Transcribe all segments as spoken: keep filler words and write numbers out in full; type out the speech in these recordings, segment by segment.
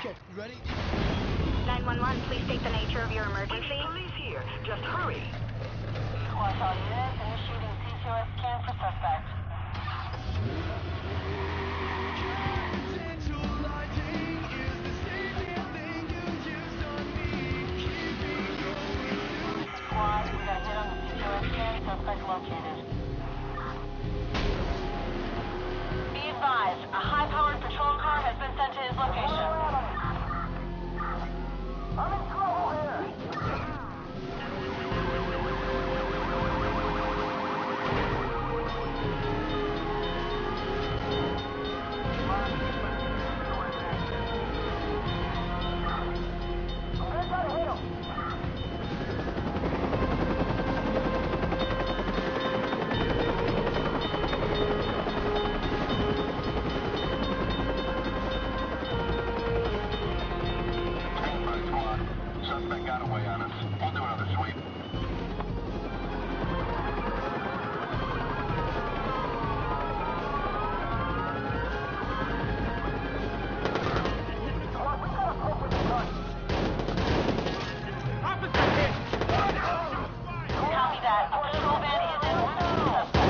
Okay, you ready? nine one one, please state the nature of your emergency. Police here. Just hurry. Squad all units initiating C T O S scan for suspect. Squad, we got a hit on the C T O S scan, suspect located. Be advised, a high-powered patrol car has been sent to his location. I'm in trouble here! I'm gonna try to hit him! Suspect got away on us. We'll do another sweep. Copy that. A patrol van is in pursuit of the suspect.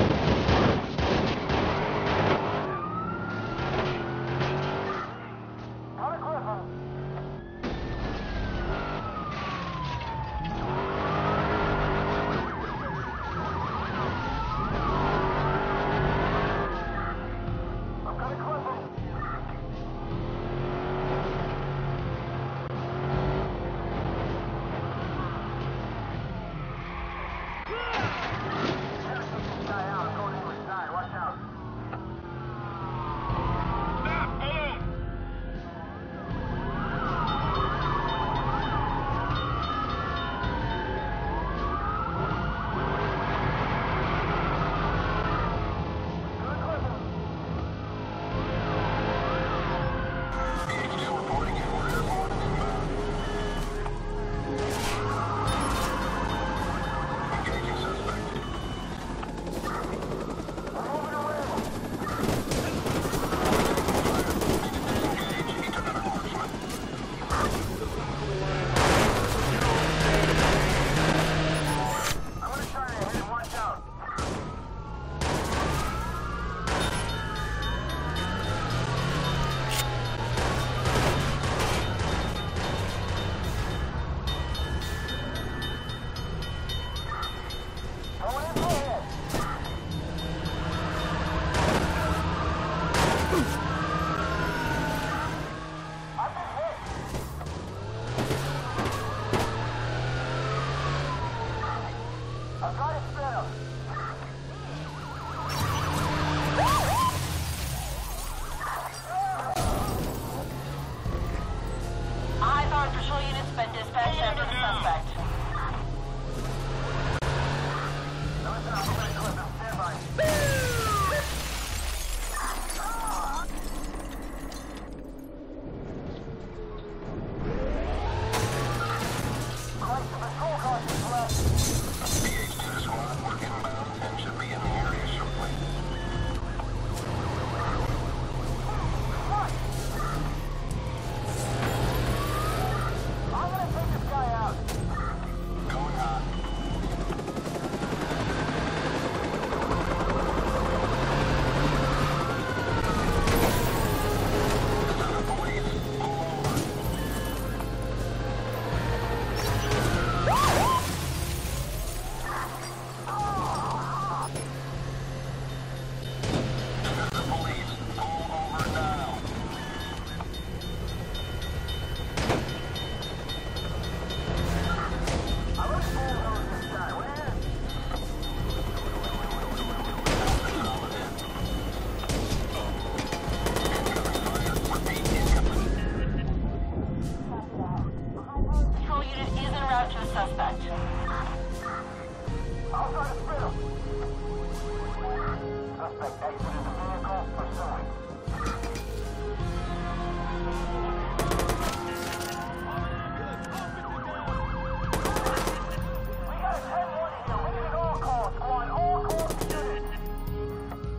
Patrol units been dispatched after the suspect.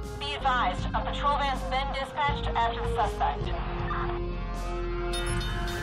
A patrol van's been dispatched after the suspect.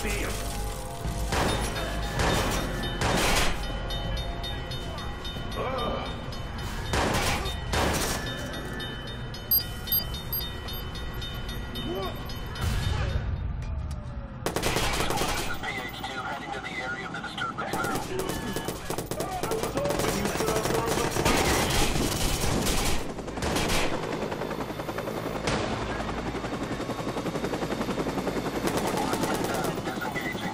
see him. Ugh. This is P H two heading to the area of the disturbance now. I was hoping you could have thrown some Disengaging.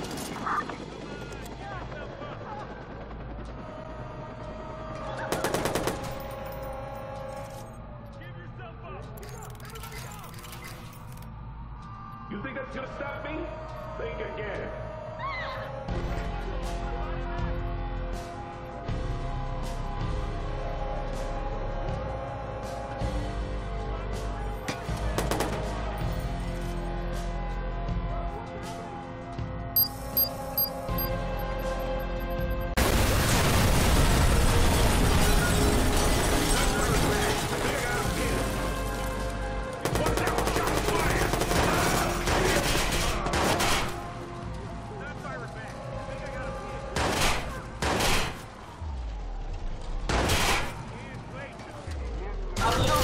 You think that's gonna stop me? Think again. I'm